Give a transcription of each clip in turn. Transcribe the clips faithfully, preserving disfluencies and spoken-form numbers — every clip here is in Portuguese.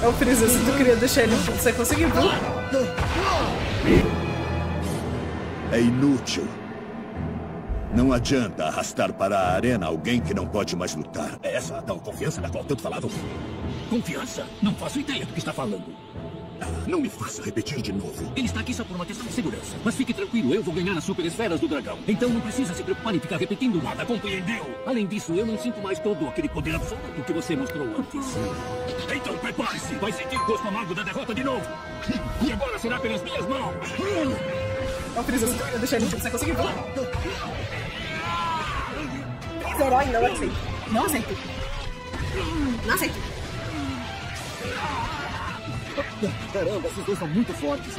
Ô, Freeza, se tu queria deixar ele puto, você conseguiu, viu? É inútil. Não adianta arrastar para a arena alguém que não pode mais lutar. É essa a tal confiança da qual tanto falavam? Confiança? Não faço ideia do que está falando. Ah, não me faça repetir de novo. Ele está aqui só por uma questão de segurança. Mas fique tranquilo, eu vou ganhar as super esferas do dragão. Então não precisa se preocupar em ficar repetindo nada, compreendeu? Além disso, eu não sinto mais todo aquele poder absoluto que você mostrou antes. Então prepare-se, vai sentir o gosto amargo da derrota de novo. E agora será pelas minhas mãos. Ô, Freeza, se tu queria deixar ele puto, você conseguiu, viu? Herói, não aceito. Não aceito. Não aceito. Caramba, esses dois são muito fortes.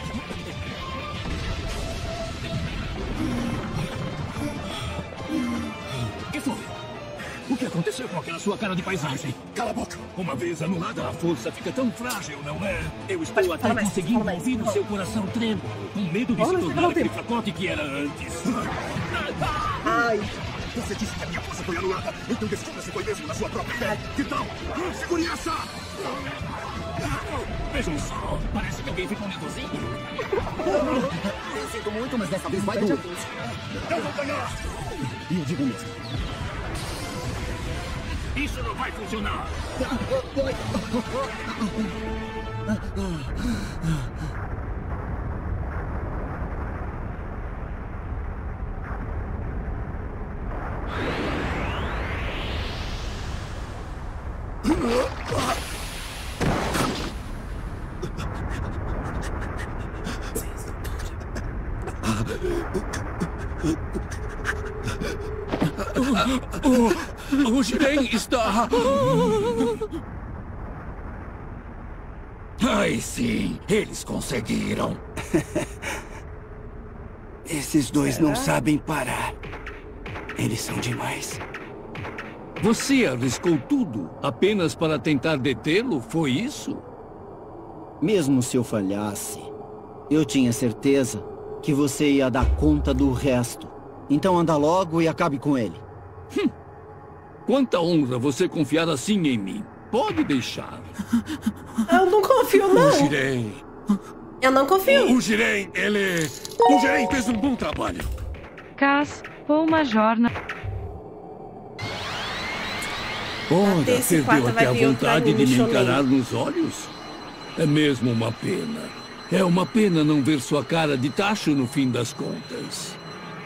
O que foi? O que aconteceu com aquela sua cara de paisagem? Cala a boca! Uma vez anulada, a força fica tão frágil, não é? Eu estou até mais, conseguindo mais, ouvir o seu coração trêmulo, com medo de Fala se mais, tornar fala aquele tempo. fracote que era antes. Ai. Você disse que a minha força foi anulada. Então descubra se foi mesmo na sua própria pele. Que tal? Segure essa! Vejam só, parece que alguém ficou nervosinho. Eu sinto muito, mas dessa vez vai doer. Eu vou ganhar! E eu digo mesmo. Isso não vai funcionar. O, o Jiren está... Ai, sim, eles conseguiram. Esses dois não sabem parar. Eles são demais. Você arriscou tudo apenas para tentar detê-lo, foi isso? Mesmo se eu falhasse, eu tinha certeza que você ia dar conta do resto. Então anda logo e acabe com ele. Hum. Quanta honra você confiar assim em mim. Pode deixar. Eu não confio, não. O Jiren... Eu não confio. O Jiren, ele... O Jiren fez um bom trabalho. Cass, Paul Major na... Ora, esse perdeu quarto até vai a vir outro vontade de anime, me Shonen. encarar nos olhos? É mesmo uma pena. É uma pena não ver sua cara de tacho no fim das contas.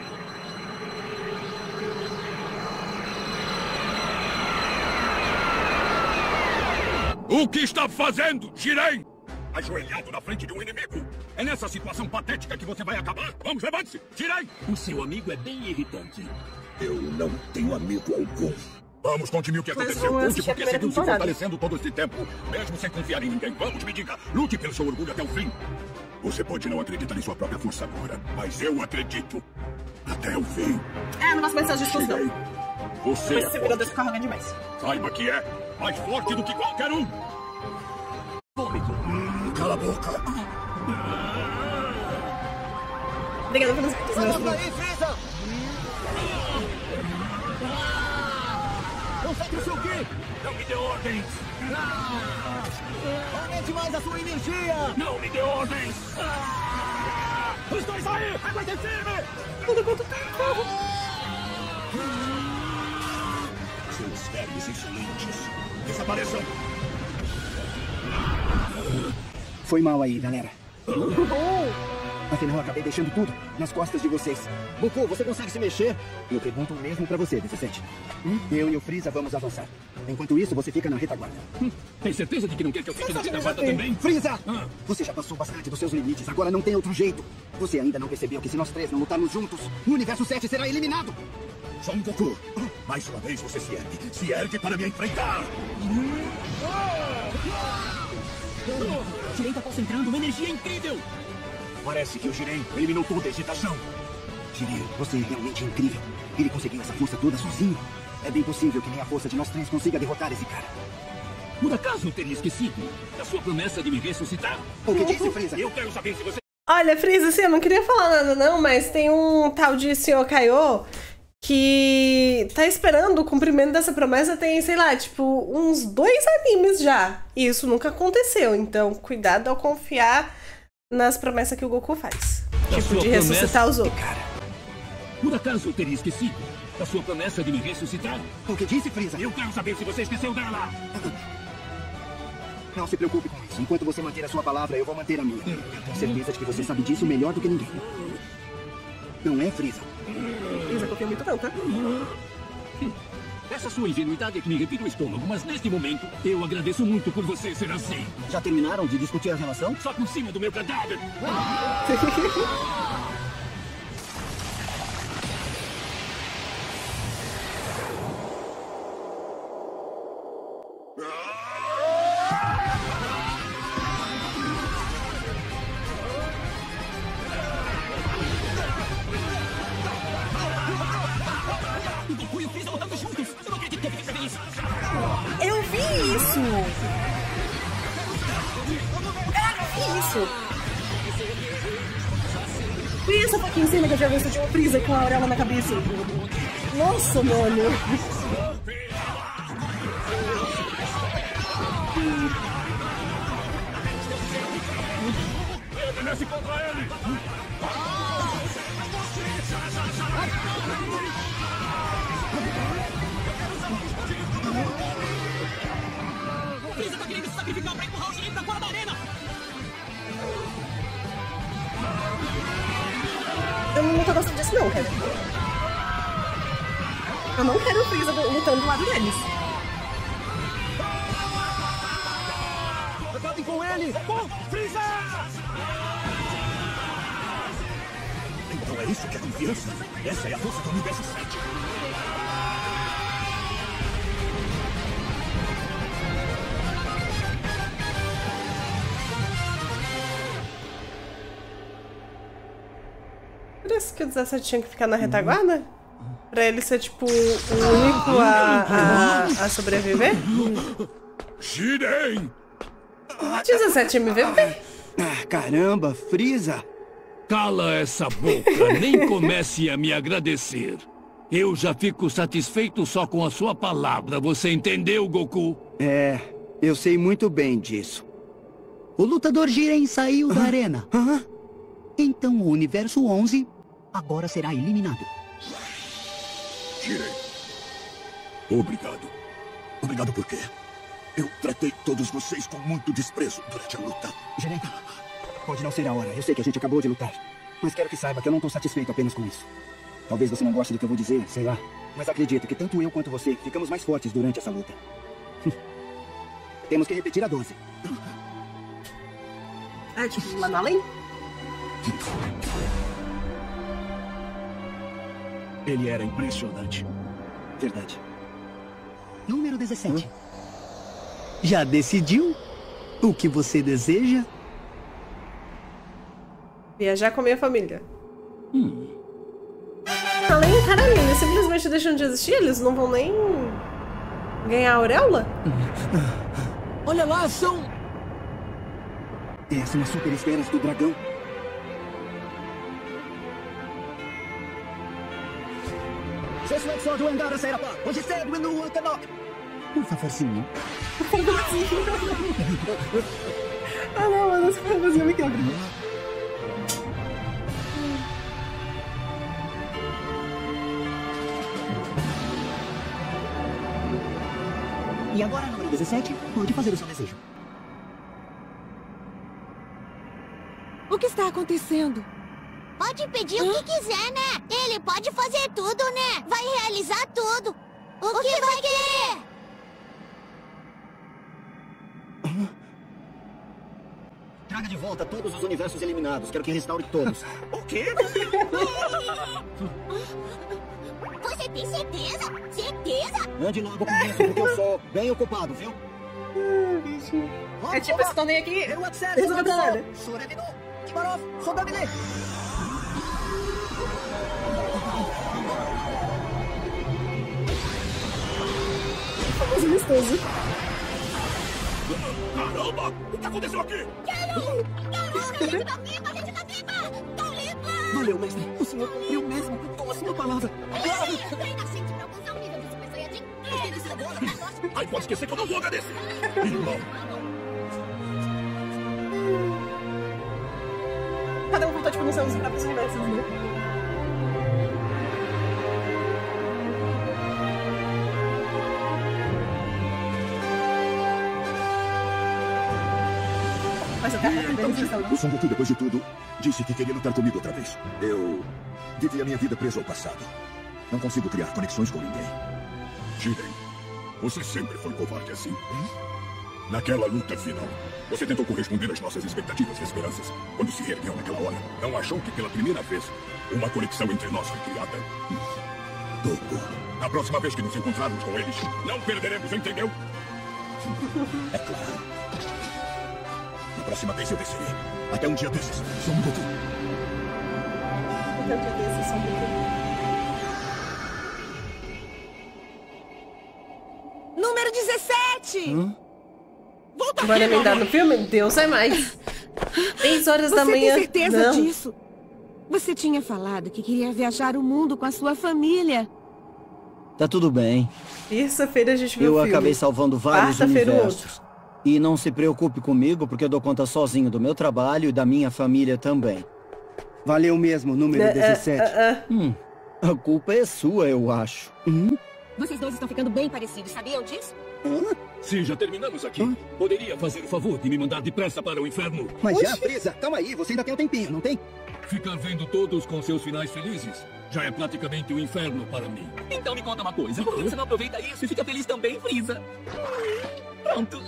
O que está fazendo, Jiren? Ajoelhado na frente de um inimigo. É nessa situação patética que você vai acabar? Vamos, levante-se! Jiren! O seu amigo é bem irritante. Eu não tenho amigo algum. Vamos, conte-me o que Mas aconteceu. vamos Conte assistir a porque primeira seguiu se temporada. fortalecendo todo esse tempo, mesmo sem confiar em ninguém. Vamos, me diga. Lute pelo seu orgulho até o fim. Você pode não acreditar em sua própria força agora, mas eu acredito. Até o fim. É, não gosto mais dessas discussões, Jiren, não. você Mas é você virou forte. desse carro grande demais. Saiba que é mais forte do que qualquer um. Vômito. Cala a boca! Obrigada pelos episódios. aí, Freeza! Concentre o seu ki! Não me dê ordens. Aumente mais a sua energia! Não me dê ordens. Os dois aí, aguentem firme. Seus vermes insolentes. Desapareçam! Foi mal aí, galera. Afinal, acabei deixando tudo nas costas de vocês. Goku, você consegue se mexer? Eu pergunto o mesmo pra você, dezessete. Hum? Eu e o Freeza vamos avançar. Enquanto isso, você fica na retaguarda. Hum, tem certeza de que não quer que eu fique na retaguarda também? Freeza! Ah. Você já passou bastante dos seus limites. Agora não tem outro jeito. Você ainda não percebeu que se nós três não lutarmos juntos, o Universo sete será eliminado. Son Goku, mais uma vez você se ergue. Se ergue para me enfrentar! O Jiren tá concentrando uma energia incrível. Parece que o Jiren eliminou toda a hesitação. Jiren, você é realmente incrível. Ele conseguiu essa força toda sozinho. É bem possível que nem a força de nós três consiga derrotar esse cara. Por acaso eu teria esquecido da sua promessa de me ressuscitar? O que disse, Freeza? Eu quero saber se você... Olha, Freeza, assim, eu não queria falar nada não, mas tem um tal de senhor Kaiô que tá esperando o cumprimento dessa promessa tem, sei lá, tipo, uns dois animes já. E isso nunca aconteceu. Então, cuidado ao confiar nas promessas que o Goku faz. A tipo, sua de ressuscitar promessa- os outros. Por acaso eu teria esquecido da sua promessa de me ressuscitar? O que disse, Frieza? Eu quero saber se você esqueceu dela. Não se preocupe com isso. Enquanto você manter a sua palavra, eu vou manter a minha. Eu tenho certeza de que você sabe disso melhor do que ninguém. Não é, Frieza? Frieza, confia muito não, tá? Essa sua ingenuidade é que me revira o estômago, mas neste momento eu agradeço muito por você ser assim. Já terminaram de discutir a relação? Só por cima do meu cadáver. Eu vi isso! Cara, eu vi isso! Vi essa fucking cena que eu já vi de uma Frieza com a auréola na cabeça. Nossa, mano! Desce contra ele! O Frieza tá querendo se sacrificar pra empurrar o Jiren pra fora da arena! Eu não tô gostando disso não, cara. Eu não quero o Frieza lutando do lado deles. Acabem com ele! Frieza! Então é isso que é confiança? Essa é a força do universo sete. Por isso que o dezessete tinha que ficar na retaguarda? Pra ele ser, tipo, o único a, a, a sobreviver? Jiren! dezessete M V P? Ah, caramba, Frieza! Cala essa boca, nem comece a me agradecer. Eu já fico satisfeito só com a sua palavra, você entendeu, Goku? É, eu sei muito bem disso. O lutador Jiren saiu da arena. Hã? Então o Universo onze agora será eliminado. Jiren. Obrigado. Obrigado por quê? Eu tratei todos vocês com muito desprezo durante a luta. Jiren, pode não ser a hora. Eu sei que a gente acabou de lutar. Mas quero que saiba que eu não tô satisfeito apenas com isso. Talvez você não goste do que eu vou dizer, sei lá. Mas acredito que tanto eu quanto você ficamos mais fortes durante essa luta. Temos que repetir a dose. É, tipo, lá no além? Ele era impressionante. Verdade. Número dezessete. Já decidiu o que você deseja? Viajar com a minha família. Hum. Além, caralho, eles simplesmente deixam de existir? Eles não vão nem ganhar a auréola? Olha lá, são... É, são as super esferas do dragão. Por favorzinho. Ah não, mano, esse favorzinho me quebra. E agora, número dezessete, pode fazer o seu desejo. O que está acontecendo? Pode pedir o que quiser, né? Ele pode fazer tudo, né? Vai realizar tudo. O, o que, que vai querer? Traga de volta todos os universos eliminados. Quero que restaure todos. O quê? Você tem certeza? Certeza? Ande logo com isso, porque eu sou bem ocupado, viu? É tipo, vocês estão nem aqui. Eu Resolve pra nada. Famoso amistoso. Caramba! O que aconteceu aqui? Caramba! Caramba! A gente tá viva! A gente tá viva! Tá viva! Valeu, mestre. O senhor cumpriu mesmo com a sua palavra. Ai, pode esquecer que eu não vou agradecer. Irmão. Cada um voltou, tipo, nos seus próprios universos, né? Mas eu quero então, o Son Goku, depois de tudo, disse que queria lutar comigo outra vez. Eu vivi a minha vida preso ao passado. Não consigo criar conexões com ninguém. Jiren, você sempre foi covarde assim. Naquela luta final, você tentou corresponder às nossas expectativas e esperanças. Quando se ergueu naquela hora, não achou que pela primeira vez uma conexão entre nós foi criada? Goku. Na próxima vez que nos encontrarmos com eles, não perderemos, entendeu? É claro. Na próxima vez eu descerei. Até um dia desses, Son Goku. Até um dia desses, Son Goku. Número dezessete! Hum? Volta Bora aqui, emendar mamãe. no filme? Deus é mais. Três horas Você da manhã. tem certeza Não. disso? Você tinha falado que queria viajar o mundo com a sua família. Tá tudo bem. Terça-feira a gente viu Eu o filme. acabei salvando vários Quarta-feira o universos. E não se preocupe comigo, porque eu dou conta sozinho do meu trabalho e da minha família também. Valeu mesmo, número Ah, dezessete. ah, ah. Hum, a culpa é sua, eu acho. Hum? Vocês dois estão ficando bem parecidos, sabiam disso? Hã? Se já terminamos aqui, Hã? poderia fazer o favor de me mandar depressa para o inferno? Mas já, Oxi. Frieza, calma aí, você ainda tem um tempinho, não tem? Ficar vendo todos com seus finais felizes já é praticamente um inferno para mim. Então me conta uma coisa. Por que você não aproveita isso e fica feliz também, Frieza? Pronto.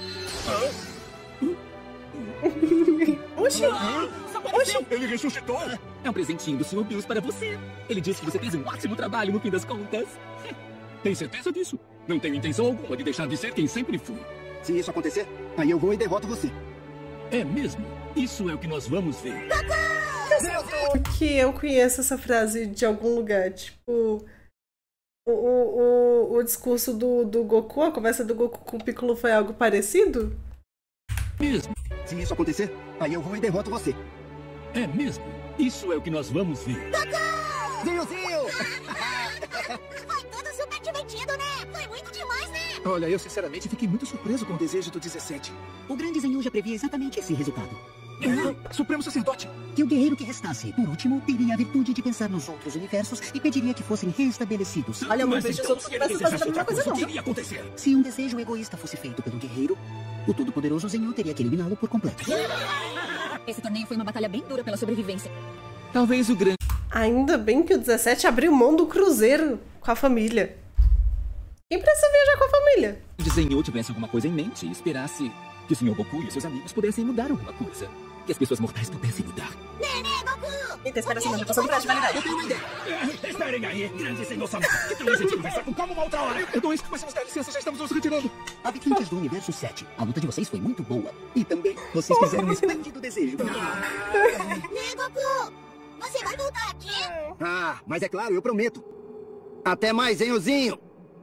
Oxi. Oxi, ele ressuscitou? É um presentinho do senhor Bills para você. Ele disse que você fez um ótimo trabalho no fim das contas. Tem certeza disso? Não tenho intenção alguma de deixar de ser quem sempre fui. Se isso acontecer, aí eu vou e derroto você. É mesmo? Isso é o que nós vamos ver. Que eu conheço essa frase de algum lugar. Tipo, o, o, o, o discurso do, do Goku, a conversa do Goku com o Piccolo foi algo parecido? Mesmo? Se isso acontecer, aí eu vou e derroto você. É mesmo? Isso é o que nós vamos ver. Zinhozinho! Foi tudo super divertido, né? Foi muito demais, né? Olha, eu sinceramente fiquei muito surpreso com o desejo do dezessete. O grande Zenyu já previa exatamente esse resultado. É, Supremo Sacerdote! Que o guerreiro que restasse, por último, teria a virtude de pensar nos outros universos e pediria que fossem restabelecidos. Olha, Mas não vejo os então, outros se ele universos fazendo a mesma desejasse coisa, outra não. coisa, o que iria acontecer? Se um desejo egoísta fosse feito pelo guerreiro, o todo-poderoso Zenyu teria que eliminá-lo por completo. Esse torneio foi uma batalha bem dura pela sobrevivência. Talvez o grande Ainda bem que o dezessete abriu mão do cruzeiro com a família. Quem precisa viajar com a família? Zenyu tivesse alguma coisa em mente e esperasse que o senhor Goku e seus amigos pudessem mudar alguma coisa. Que as pessoas mortais pudessem mudar. Nenê, Goku! Eita, espera assim, não passando prazo de validade. Eu tenho uma ideia. É, esperem aí, grande senhor Samurai. Que tal a gente conversar com calma uma outra hora? Perdões, mas vamos dar licença, já estamos nos retirando. Habitantes do universo sete, a luta de vocês foi muito boa. E também, vocês fizeram um esplêndido desejo. Né, Goku? Você vai voltar aqui? Ah, mas é claro, eu prometo. Até mais, Zenhozinho!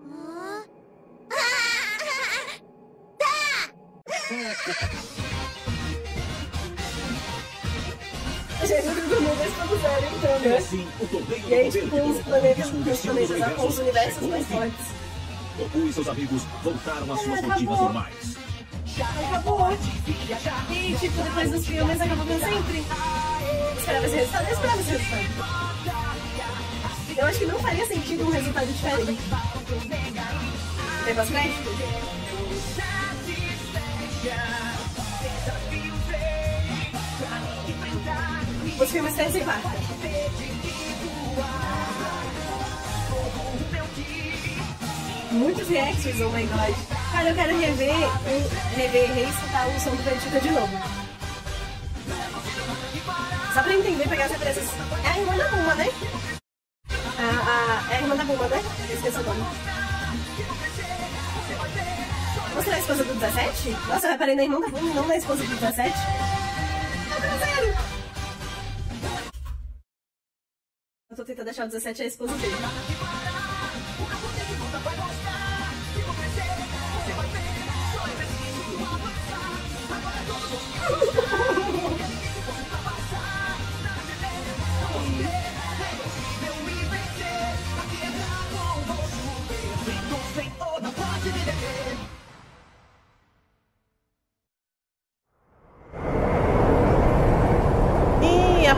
A gente do mundo do zero, então, né? Assim, o torneio E aí, do tipo, governo os de planetas, Goku os planetas já com os universos mais fortes. Goku e seus amigos voltaram às suas rotinas normais. Acabou. E, tipo, depois dos filmes, acabou pra sempre. Esperava esse resultado? Eu esperava esse resultado. Eu acho que não faria sentido um resultado diferente. Tem mais crédito? Os filmes têm esse impacto. Muitos reactions, oh my god. Cara, eu quero rever, rever e reescutar o som do Vegeta de novo. Só pra entender, pegar as referências. É a irmã da Bulma, né? A, a, é a irmã da Bulma, né? Eu esqueci o nome. Você é a esposa do dezessete? Nossa, eu reparei na irmã da Bulma e não na esposa do dezessete. É sério. Eu tô tentando deixar o dezessete a esposa dele.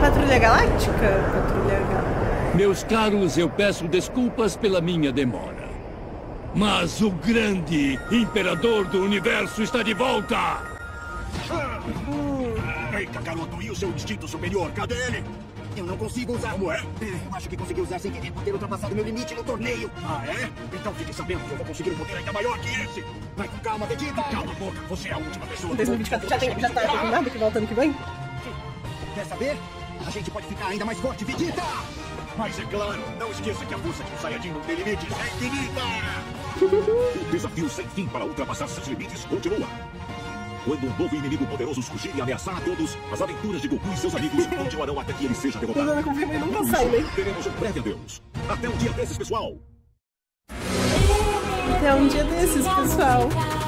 Patrulha Galáctica? Patrulha Galáctica. Meus caros, eu peço desculpas pela minha demora. Mas o grande imperador do universo está de volta! Hum. Eita, garoto, e o seu instinto superior? Cadê ele? Eu não consigo usar. Como é? Eu acho que consegui usar sem querer por ter ultrapassado meu limite no torneio. Ah, é? Então fique sabendo que eu vou conseguir um poder ainda maior que esse. Vai com calma, Vegeta. Calma, boca. Você é a última pessoa. dois mil e vinte e quatro já, tem, já tá confirmado que volta ano que vem? Quer saber? A gente pode ficar ainda mais forte, Vegeta! Mas é claro, não esqueça que a força de um Saiyajin não tem limites, é infinita! O desafio sem fim para ultrapassar seus limites continua. Quando um novo inimigo poderoso surgir e ameaçar a todos, as aventuras de Goku e seus amigos continuarão até que ele seja derrotado. Quando eu confirmo, ele nunca sai, né? Teremos um breve adeus. Até um dia desses, pessoal! Até um dia desses, pessoal!